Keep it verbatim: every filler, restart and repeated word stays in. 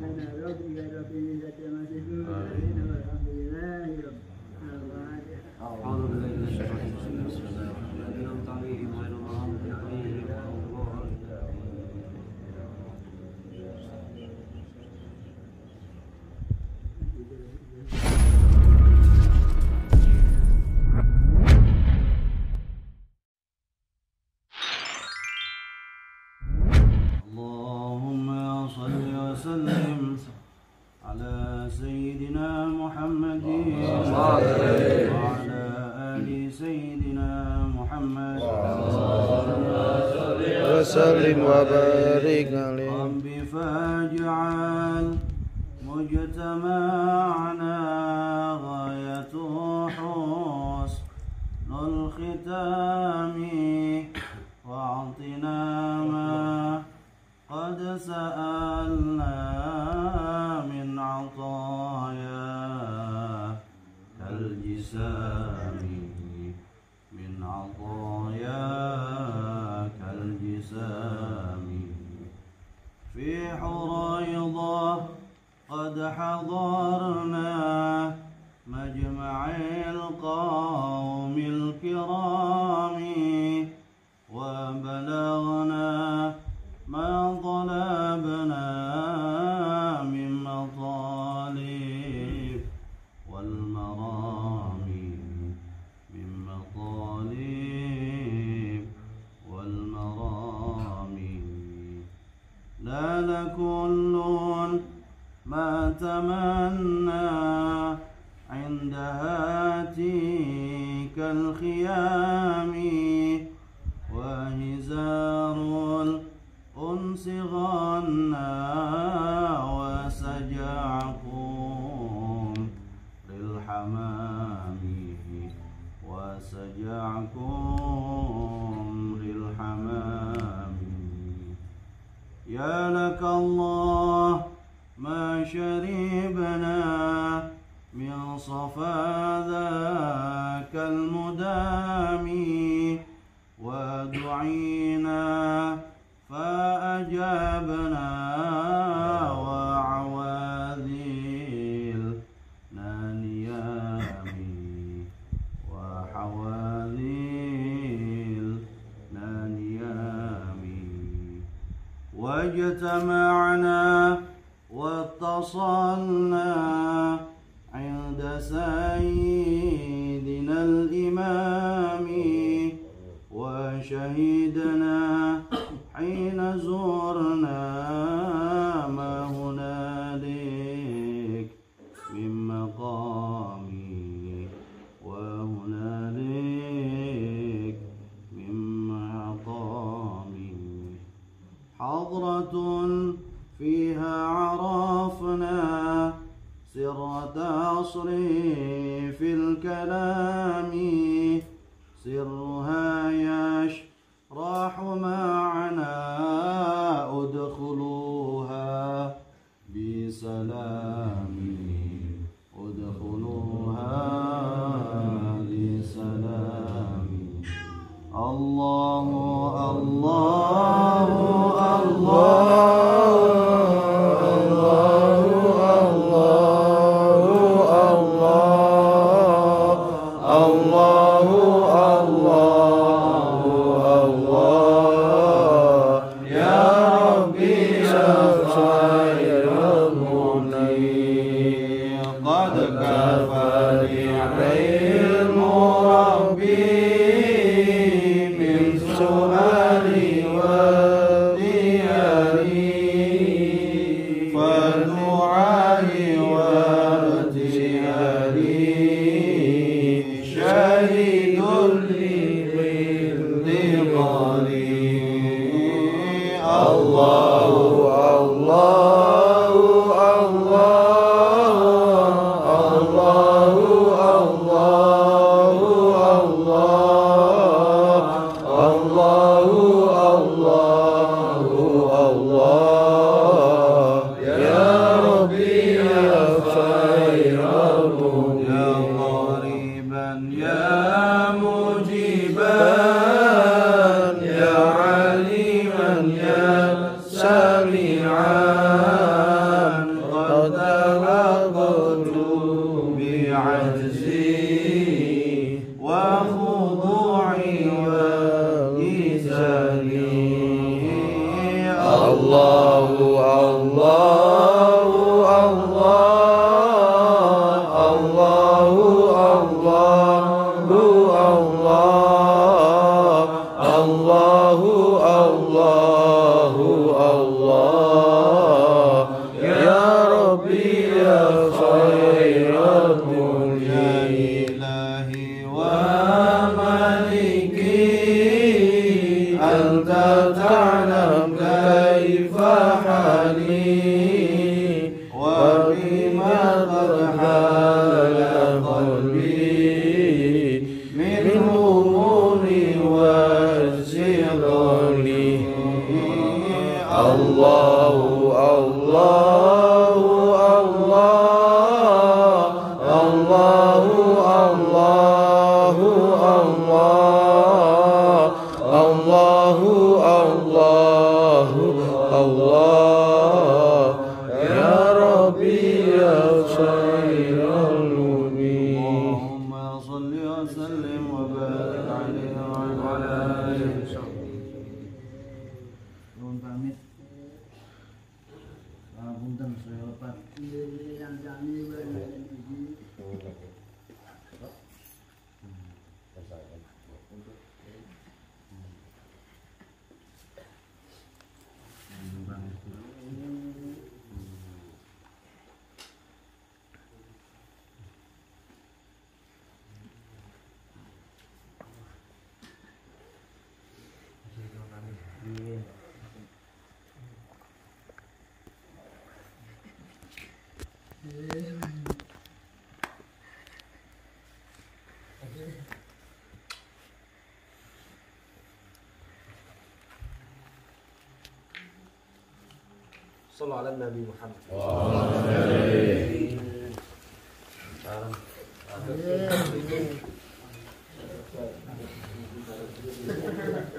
أعوذ بالله من الشيطان الرجيم بسم الله الرحمن الرحيم أنعمت عليهم غير المغضوب عليهم ولا الضالين. اللهم صل وسلم على سيدنا محمد وعلى آل سيدنا محمد وسلم وبارك عليه. رب فاجعل مجتمعنا غاية حسن الختام واعطنا ما قد سألنا من عطاياك الجسام من عطاياك الجسام في حريضة قد حضرنا مجمع القوم الكرام وبلغنا ما طلبنا من مطالب والمرامي من مطالب والمرامي نال كل ما تمنى عند هاتيك الخيام وهزار الأنس غنى وسجعكم للحمام وسجعكم للحمام يا لك الله ما شربنا من صفا ذاك المدام ودعينا فأجابنا وعواذلنا نيامي وحواذلنا نيامي واجتمعنا واتصلنا عند سيدنا الإمام وشهدنا حين زرنا ما هنالك من مقامي وهنالك من مقامي حضرة فيها عرفنا سر تصريف الكلام سرها يشرح معنا ادخلوها بسلام ادخلوها بسلام الله الله الله يا Sallallahu ala Nabi Muhammad. Salam.